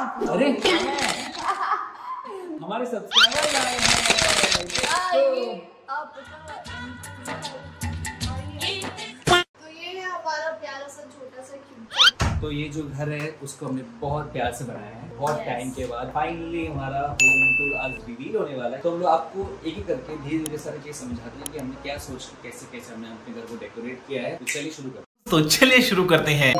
अरे हमारे सब्सक्राइबर आए हैं। तो ये है हमारा प्यारा सा छोटा सा क्यूट। तो ये जो घर है उसको हमने बहुत प्यार से बनाया है। बहुत टाइम के बाद फाइनली हमारा होम टूर आज रिवील होने वाला है। तो हम लोग आपको एक एक करके धीरे धीरे सारी चीज समझाते हैं कि हमने क्या सोच कैसे कैसे हमने अपने घर को डेकोरेट किया है। तो चलिए शुरू करते हैं।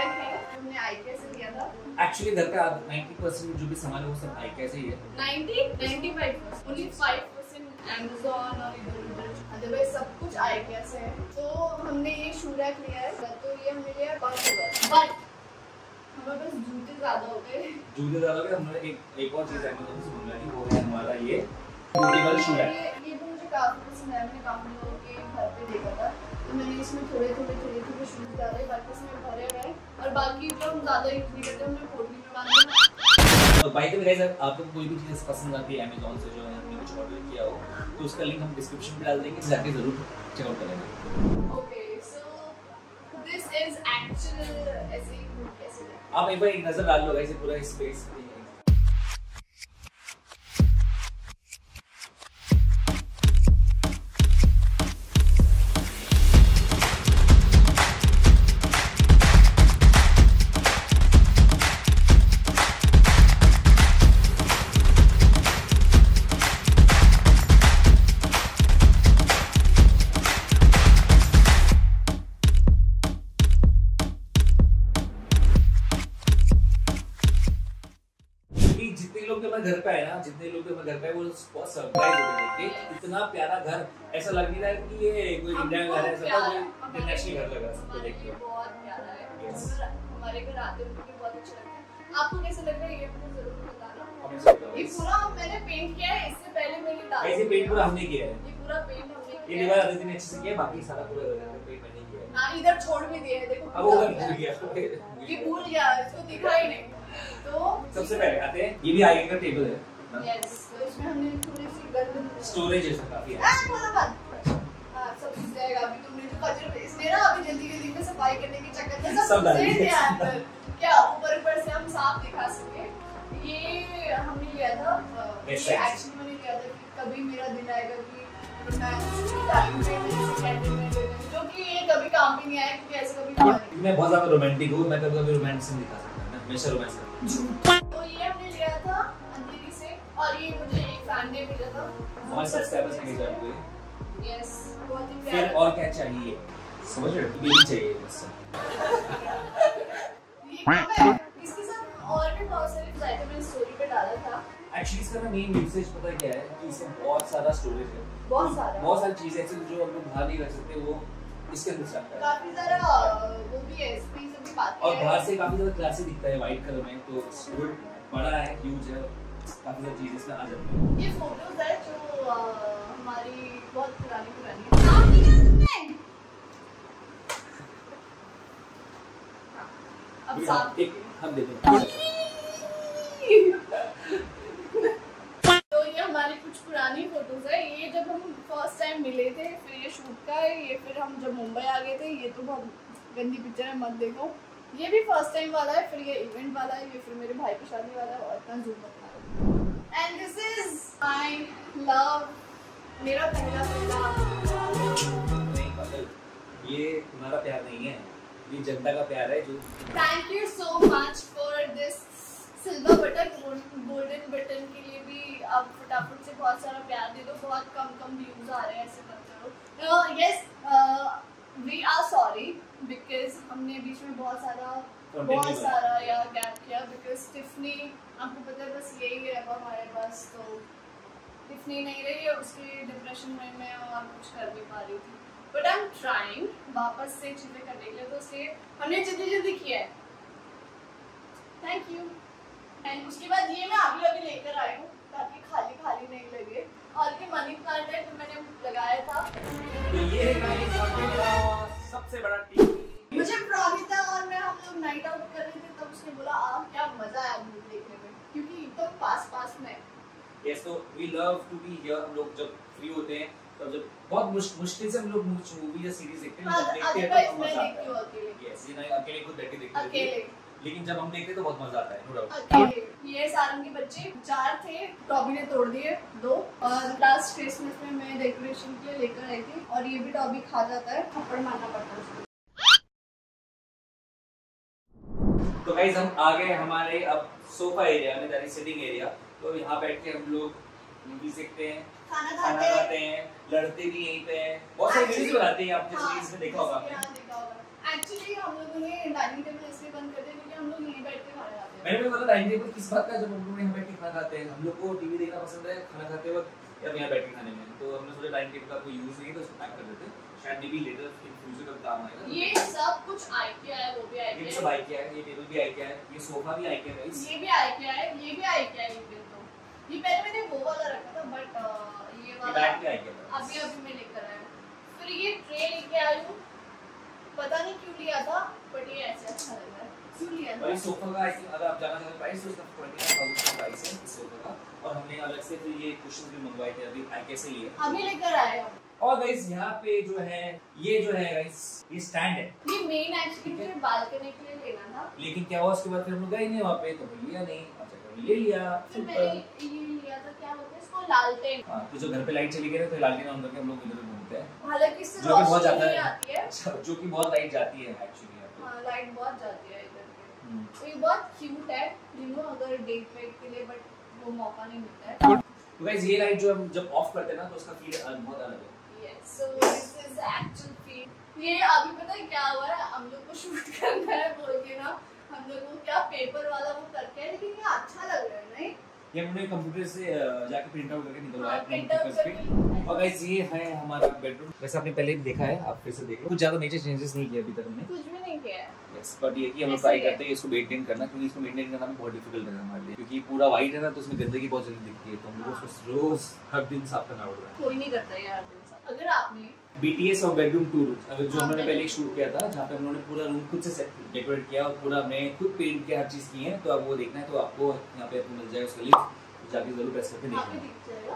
एक्चुअली घर का 90% जो भी सामान है वो सब आइकिया से ही है। 95% only 5% Amazon और इधर-उधर, अदरवाइज सब कुछ आइकिया से है। तो हमने ये शू रैक लिया है, तो ये हमने लिया 5 बट हमारे पास जूते ज्यादा हो गए। हमने एक और चीज Amazon से मंगाई, वो है हमारा ये पोर्टेबल शू रैक। ये तो मुझे काफी पसंद है, मैंने काफी लोगों के घर पे देखा था। तो मैंने इसमें थोड़े शूज डाले, बाकी इसमें भरे हुए हैं और बाकी जो हम ज्यादा यूज नहीं करते हमने पोटली में बांध दिया। तो बाय द वे गाइस, आप लोग कोई भी चीज पसंद आती है Amazon से जो हमने कुछ ऑर्डर किया हो तो उसका लिंक हम डिस्क्रिप्शन में डाल देंगे, जाके जरूर चेकआउट करेंगे। Okay, so this is actual ऐसे ही कैसे आप एक बार एक नजर डाल लो गाइस पूरा स्पेस। जितने लोग घर पे आए ना, जितने लोग घर पे वो बहुत सरप्राइज हो गए। इतना प्यारा घर, ऐसा लग नहीं रहा है कि ये कोई इंडिया में घर है, सब इंटरनेशनल घर लग रहा है सबको देख के। बहुत प्यारा है। हमारे घर आते हैं मुझे बहुत अच्छा लगता है। आपको कैसा लग रहा है ये मुझे जरूर बताना। ये पूरा मैंने पेंट किया है, इससे पहले मैंने डाला। ऐसे पेंट पूरा हमने किया है। ये पूरा पेंट हमने किया है। ये दीवार आदित्य ने अच्छे से किया, बाकी सारा पूरा पेंट मैंने किया है। हां, इधर छोड़ भी दिए हैं, देखो। अब वो भूल गया। ये भूल गया, इसको दिखा ही नहीं। तो सबसे पहले आते हैं, ये भी आगे का टेबल है। यस, तो इसमें हमने थोड़ी सी गर्दन स्टोरेज है काफी है। हां, सब कुछ जाएगा। अभी तुमने जो कचरा इसमें ना अभी जल्दी में सफाई करने के चक्कर में सब डाल दिया अंदर। क्या ऊपर से हम साफ दिखा सके। ये हमने लिया था, ये एक्चुअली मैंने लिया था कि कभी मेरा दिन आएगा कि टाइम पे जो कि ये कभी काम भी नहीं आया, क्योंकि ऐसे कभी मैं बहुत ज्यादा रोमांटिक हूं, मैं कभी रोमांस नहीं दिखा सकता, मैं हमेशा रोमांस करता हूं। तो ये हमने लिया था अंधेरी से, और ये मुझे एक फैन ने भेजा था। हमारे सब्सक्राइबर्स ने भेजा हुआ है। यस, बहुत ही फिर प्यारा। और क्या चाहिए, समझ रहे हो? यही चाहिए बस। इसके साथ और भी बहुत सारे आइटम मैंने स्टोरी पे डाला था। एक्चुअली इसका ना मेन यूसेज पता क्या है कि इसमें बहुत सारा स्टोरेज है, बहुत सारी चीजें ऐसी जो हम लोग बाहर नहीं रख सकते, वो इसके अंदर आता है। काफी सारा वो भी है, स्पेस भी बात है, और बाहर से काफी ज्यादा क्लासी दिखता है व्हाइट कलर में, तो गुड बड़ा है, ह्यूज है, काफी सारी चीजें इसमें आ जाती है। ये फोटोज है जो हमारी बहुत पुरानी है। अब साफ एक हम देते हैं। तो ये हमारी कुछ पुरानी फोटोज है। ये जब हम फर्स्ट टाइम मिले थे, फिर ये शूट का है, ये फिर हम जब मुंबई आ गए थे। ये तो बहुत गंदी पिक्चर है, मत देखो। ये भी फर्स्ट टाइम वाला है, फिर ये इवेंट वाला है, ये फिर मेरे भाई की शादी वाला है, और इतना जूम मत मारो। And this is my love, मेरा पहला नहीं पागल, ये तुम्हारा प्यार नहीं है, ये जनता का प्यार है। जो thank you so much for this silver button, golden button के लिए भी आप फटाफट से बहुत सारा प्यार दे दो। बहुत कम व्यूज आ रहे हैं, ऐसे मत करो। Yes, we are sorry because हमने बीच में बहुत सारा या गैप किया, बिकॉज टिफनी आपको पता है बस यही है अब हमारे पास। तो टिफनी नहीं रही है, उसके डिप्रेशन में मैं और कुछ कर नहीं पा रही थी, बट आई एम ट्राइंग वापस से चीजें करने के लिए। तो इसलिए हमने जल्दी किया है। Thank you. एंड उसके बाद ये मैं अभी लेकर आई हूँ ताकि खाली नहीं लगे। और ये मनी प्लांट है जो मैंने लगाया था। तो ये है सबसे बड़ा टीम। मुझे प्रोमिता और मैं हम लोग नाइट आउट कर रहे थे, तब उसने बोला क्या मजा आया मूवी देखने में, क्योंकि एकदम पास में। यस, तो we love to be here. हम लोग जब फ्री होते हैं तो जब बहुत मुश्किल से हम लोग मूवी या सीरीज देखते हैं, जब देखते हैं तो मजा आता है। यस, ये नहीं अकेले खुद बैठ के देखते हैं। लेकिन जब हम देखते तो बहुत मजा आता है, नो डाउट। Okay, ये सारंग के बच्चे 4 थे, टॉबी ने तोड़ दिए 2, और लास्ट क्रिसमस में मैं डेकोरेशन के लिए लेकर आई थी, और ये भी टॉबी खा जाता है, थप्पड़ मारना पड़ता है उसको। तो गाइस हम आ गए हमारे अब सोफा एरिया में, दैट इज सिटिंग एरिया। तो यहाँ बैठ के हम लोग मूवी देखते हैं, खाना खाते हैं, लड़ते भी यहीं पे हैं, बहुत सारी वीडियोस बनाते हैं, आपने सीरीज में देखा होगा आपने। एक्चुअली हम लोगों ने डाइनिंग टेबल इसलिए बंद कर दिया क्योंकि हम लोग यहीं बैठ के खाना खाते हैं। मैंने भी बोला डाइनिंग टेबल किस बात का, जब हम लोग यहाँ बैठ के खाना खाते हैं। हम लोग को टीवी देखना पसंद है खाना खाते वक्त या यहाँ बैठ के खाने में, तो हमने सोचा डाइनिंग टेबल का कोई यूज नहीं तो उसको पैक कर देते, शायद maybe later in future कभी काम आएगा। ये सब कुछ IKEA है, वो भी IKEA है, ये सब IKEA है, ये टेबल भी IKEA है, ये सोफा भी IKEA है गाइस, ये भी IKEA है, ये भी IKEA है। ये पहले मैंने वो वाला रखा था, बट ये वाला बैठ के IKEA है अभी मैं लेकर आया हूं। फिर ये ट्रे लेके आई हूं, पता नहीं क्यों लिया था, बट ये ऐसे अच्छा लग रहा है, क्यों लिया था। और इस सोफा का आई थिंक अगर आप जानना चाहते हैं प्राइस तो इसका 29,000 का प्राइस है इस सोफा का। और हमने अलग से फिर ये कुशन्स भी मंगवाए थे अभी IKEA से लिए, अभी लेकर आए हम। और गाइस यहाँ पे जो है ये जो है गाइस ये स्टैंड है, ये मेन एक्चुअली मुझे बालकनी के लिए लेना था, लेकिन क्या हुआ उसके बाद फिर हम लोग गए नहीं वहाँ पे, तो लिया नहीं। अच्छा कभी ले लिया, फिर मैंने ये लिया था, क्या बोलते हैं इसको, लालटेन। हाँ, तो जो घर पे लाइट चली गई ना तो लालटेन ऑन करके हम लोग इधर घूमते हैं, हालांकि इससे जो कि बहुत रोशनी जाता नहीं है, आती है। अच्छा, जो कि बहुत लाइट जाती है एक्चुअली यहाँ पे। हाँ, लाइट बहुत जाती है इधर पे। तो ये बहुत क्यूट है, अगर डेट वेट के लिए, बट वो मौका नहीं मिलता है। तो गाइस ये लाइट जो हम जब ऑफ करते हैं ना तो उसका फील बहुत अलग है। Yes, so this is actual feel. ये अभी पता है क्या हुआ है, हम लोग को शूट करना है बोल के ना, हम लोग को क्या पेपर वाला वो करके है, लेकिन ये अच्छा लग रहा है नहीं? ये हमने कंप्यूटर से जाके प्रिंट आउट करके निकलवाया हाँ, अपने print out पेपर्स पे। करके। और गाइस ये है हमारा बेडरूम, वैसे आपने पहले भी देखा है, आप फिर से देख लो, कुछ ज्यादा मेजर चेंजेस नहीं किए अभी तक हमने। कुछ भी नहीं किया है। यस, बट ये कि हम ऐसे ट्राई ही है। करते हैं इसको मेंटेन करना, क्योंकि इसको मेंटेन करना बहुत डिफिकल्ट है हमारे लिए, क्योंकि पूरा वाइट है ना तो उसमें गंदगी बहुत जल्दी दिखती है, तो हम लोग को उसको रोज हर दिन साफ करना पड़ता है। कोई नहीं करता यार। अगर आपने BTS और बेडरूम टूर जो हाँ, हमने पहले शूट किया था, जहाँ पे हम लोगों ने पूरा रूम खुद से डेकोरेट किया और पूरा हमने खुद पेंट किया, हर चीज की है, तो आप वो देखना है तो आपको यहाँ पे मिल जाएगा उसका लिंक, जाके जरूर प्रेस करके वहाँ पे देखना। दिख जाएगा।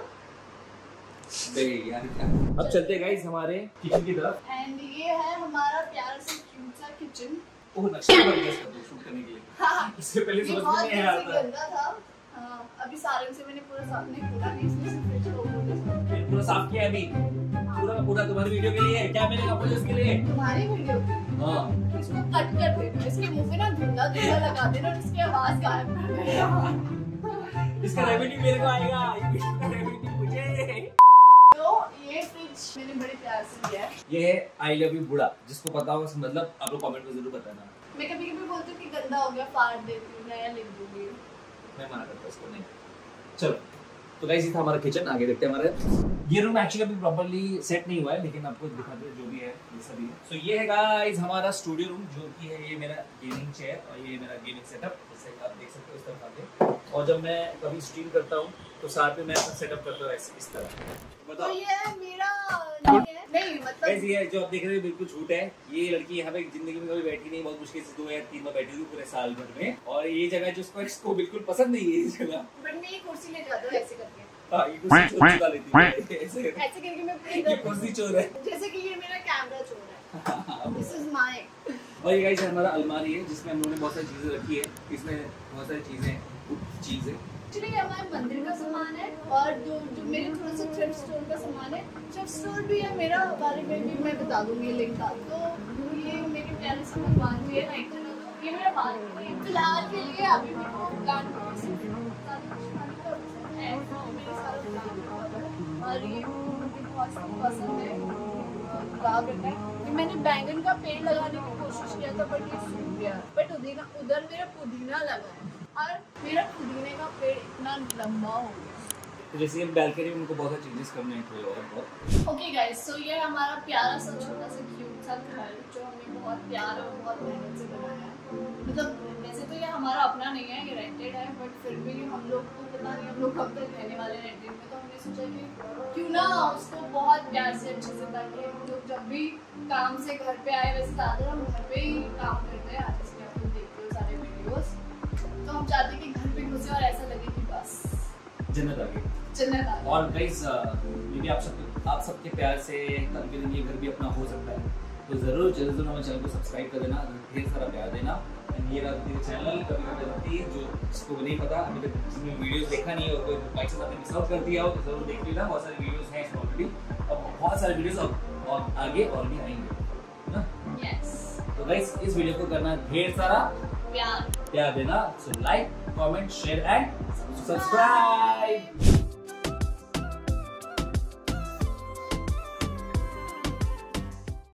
यार क्या, अब चलते हैं गाइस हमारे किचन की तरफ। एंड ये है हमारा प्यारा सा क्यूट सा किचन। ओह नक्शा बन गया इसका तो शूट करने के लिए। हाँ, इससे पहले ये समझ बहुत में नहीं आया था। गंदा था। हाँ, अभी सारंग से मैंने पूरा साफ नहीं, पूरा नहीं, इसमें सिर्फ फ्रिज को बोल फिर पूरा साफ किया अभी, पूरा तुम्हारी वीडियो के लिए, क्या मिलेगा मुझे उसके लिए? तुम्हारी वीडियो हाँ, इसको कट कर देना, इसके मुंह पे ना धुंधला धुंधला लगा देना और इसकी आवाज गायब कर देना। इसका रेवेन्यू मेरे को आएगा, ये वीडियो का रेवेन्यू मुझे। तो ये फ्रिज मैंने बड़े प्यार से लिया है। ये है आई लव यू बुढ़ा, जिसको पता होगा उसका मतलब आप लोग कमेंट में जरूर बताना। मैं कभी कभी बोलती हूँ कि गंदा हो गया, फाड़ देती हूँ, नया लिख दूंगी। मैं मना करता इसको नहीं। चलो तो गाइस ये था हमारा किचन, आगे देखते हैं हमारे। ये रूम एक्चुअली अभी प्रॉपर्ली सेट नहीं हुआ है, लेकिन आपको दिखाते हैं जो भी है ये सभी है। सो ये है गाइस हमारा स्टूडियो रूम, जो कि है ये मेरा गेमिंग चेयर और ये मेरा गेमिंग सेटअप, जैसे आप देख सकते हो इस तरफ आगे। और जब मैं कभी स्ट्रीम करता हूँ तो साथ में मैं अपना सेटअप करता हूँ इस तरह। तो बताओ ये मेरा नहीं मतलब गाइस ये जो आप देख रहे हो बिल्कुल झूठ है। ये लड़की यहाँ पे जिंदगी में कभी बैठी नहीं, बहुत मुश्किल से 2 या 3 बार बैठी हुई पूरे साल भर में, और ये जगह जिसको इसको बिल्कुल पसंद नहीं है ये जगह। बट मैं ये कुर्सी ले जाता हूँ ऐसे करके। हाँ, ये कुर्सी चोर चुरा लेती है ऐसे करके मैं पूरी ये कुर्सी चोर है। जैसे कि ये मेरा कैमरा चोर है। This is my. और ये गाइस हमारा अलमारी है, जिसमें हम लोगों ने बहुत सारी चीजें रखी है। इसमें बहुत सारी चीजें एक्चुअली ये हमारे मंदिर का सामान है, और जो मेरे थोड़ा सा थ्रिफ्ट स्टोर का सामान है। थ्रिफ्ट स्टोर भी है मेरा, बारे में भी मैं बता दूंगी लिंक का। तो ये मेरे प्यारे से भगवान जी है नाइट, ये मेरा बालकनी है। फिलहाल के लिए अभी भी प्लान और ये मुझे बहुत पसंद है, गुलाब रखा है। मैंने बैंगन का पेड़ लगाने की कोशिश किया था, बट ये सूख गया। बट उधर मेरा पुदीना लगा है, और मेरा पुदीने का पेड़ इतना लंबा हो गया। तो जैसे ये बैल्कनी में उनको बहुत सारे चेंजेस करने हैं थोड़े और बहुत। ओके गाइस, सो ये हमारा प्यारा सा छोटा सा क्यूट सा घर, जो हमने बहुत प्यार और बहुत मेहनत से बनाया है। मतलब वैसे तो ये हमारा अपना नहीं है, ये रेंटेड है, बट फिर भी हम लोग को पता नहीं हम लोग कब तक रहने वाले रेंटेड में, तो हमने सोचा कि क्यों ना उसको बहुत प्यार से अच्छे से, ताकि हम लोग जब भी काम से घर पे आए, वैसे ज़्यादातर हम घर पे ही काम करते हैं, इसलिए आप लोग देखते हो सारे वीडियोस, तो हम चाहते हैं कि घर पे घुसे और ऐसा लगे कि बस जन्नत आ गई। जन्नत आ गई। और गाइस ये भी आप सबके प्यार से कल के दिन ये घर भी अपना हो सकता है, तो जरूर हमारे चैनल को सब्सक्राइब कर देना, ढेर सारा प्यार देना, ये रहा चैनल कभी कभी जो जिसको नहीं पता, अभी तक जिसने वीडियोस देखा नहीं है और कोई बाइक से आपने मिस आउट कर दिया हो तो जरूर देख लेना। बहुत सारे वीडियोस हैं इसमें ऑलरेडी, अब बहुत सारे वीडियोस और आगे और भी आएंगे ना। यस। तो गाइस इस वीडियो को करना ढेर सारा प्यार देना। So like, comment, share and subscribe.